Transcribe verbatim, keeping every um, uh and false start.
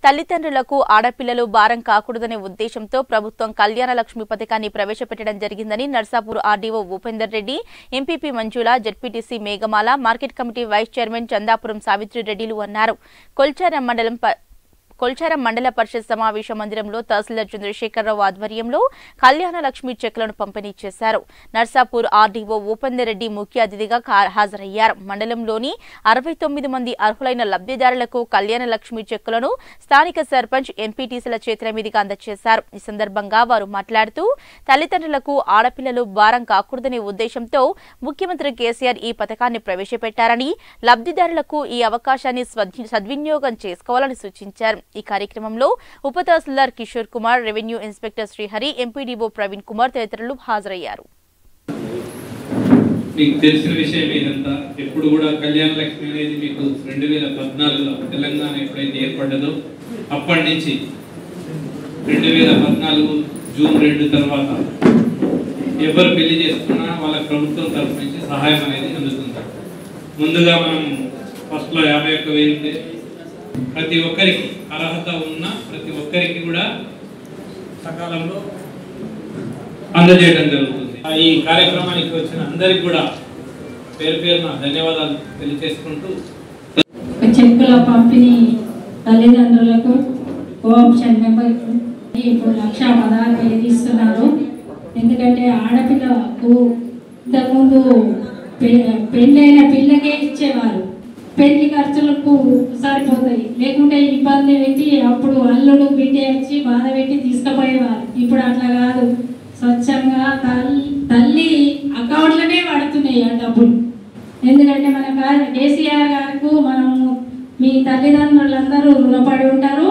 తల్లిదండ్రులకు ఆడపిల్లలు భారం కాకూడదనే ఉద్దేశంతో ప్రభుత్వం కళ్యాణ లక్ష్మి పథకాన్ని ప్రవేశపెట్టడం జరిగిందని Narsapur RDO Bhupender Reddy, MPP Manjula, ZPTC Meghamala, market committee vice chairman Chandapuram Savitri రెడ్డిలు అన్నారు. కొల్చారం మండలం కొల్చారం మండల పరిషత్ సమావేశ మందిరంలో తహసీల్దార్ చంద్రశేఖరరావు ఆధ్వర్యంలో కళ్యాణ లక్ష్మి చెక్లను పంపిణీ చేశారు. నర్సాపూర్ ఆర్డీఓ భూపేందర్ రెడ్డి ముఖ్య అతిథిగా హాజరయ్యారు. మండలంలోని అరవై తొమ్మిది మంది అర్హులైన లబ్ధిదారులకు కళ్యాణ లక్ష్మి చెక్కులను స్థానిక సర్పంచ్, ఎంపీటీసీల చేతుల మీదుగా అందజేశారు. ఈ సందర్భంగా వారు మాట్లాడుతూ తల్లిదండ్రులకు ఆడపిల్లలు భారం కాకూడదనే ఉద్దేశంతో ముఖ్యమంత్రి కేసీఆర్ ఈ పథకాన్ని ప్రవేశపెట్టారని, లబ్ధిదారులకు ఈ అవకాశాన్ని సద్వినియోగం చేసుకోవాలని సూచించారు. ఈ కార్యక్రమంలో ఉప tahsildar Kishore Kumar, revenue inspector Srihari, MPDO Praveen Kumar తదితరులు హాజరయ్యారు. మీకు తెలిసిన విషయం ఏదంతా ఎప్పుడు కూడా కళ్యాణ లక్ష్మి అనేది మీకు రెండు వేల పద్నాలుగులో తెలంగాణ ఎప్పుడైతే ఏర్పడ్డదో అప్పటి నుంచి రెండు వేల పద్నాలుగు జూన్ రెండు తర్వాత ఎవరు పెళ్లి చేసుకున్నా వాళ్ళ ప్రభుత్వం తరఫు నుంచి సహాయం అనేది అందుతుంది. ముందుగా మనం ఫస్ట్లో యాభై ఒక్క వేలు ప్రతి ఒక్కరికి అర్హత ఉన్న ప్రతి ఒక్కరికి కూడా సకాలంలో అందజేయడం జరుగుతుంది. ఈ కార్యక్రమానికి వచ్చిన అందరికి కూడా పేరు పేరున ధన్యవాదాలు తెలియజేసుకుంటూ చెక్కుల పంపిణీ తల్లిదండ్రులకు కోఆప్షన్ మెంబర్కు ఇప్పుడు లక్ష పదహారు వేలు ఇస్తున్నారు. ఎందుకంటే ఆడపిల్లకు ఇంతకుముందు పెళ్ళైన పిల్లకే ఇచ్చేవారు, పెళ్లి ఖర్చులకు సరిపోతాయి, లేకుంటే ఇబ్బంది పెట్టి అప్పుడు అల్లుడు బిడ్డ వచ్చి బాధ పెట్టి తీసుకుపోయేవారు. ఇప్పుడు అట్లా కాదు, స్వచ్ఛంగా తల్లి తల్లి అకౌంట్లోనే పడుతున్నాయి ఆ డబ్బులు. ఎందుకంటే మన కేసీఆర్ గారికి మనము మీ తల్లిదండ్రులందరూ రుణపడి ఉంటారు.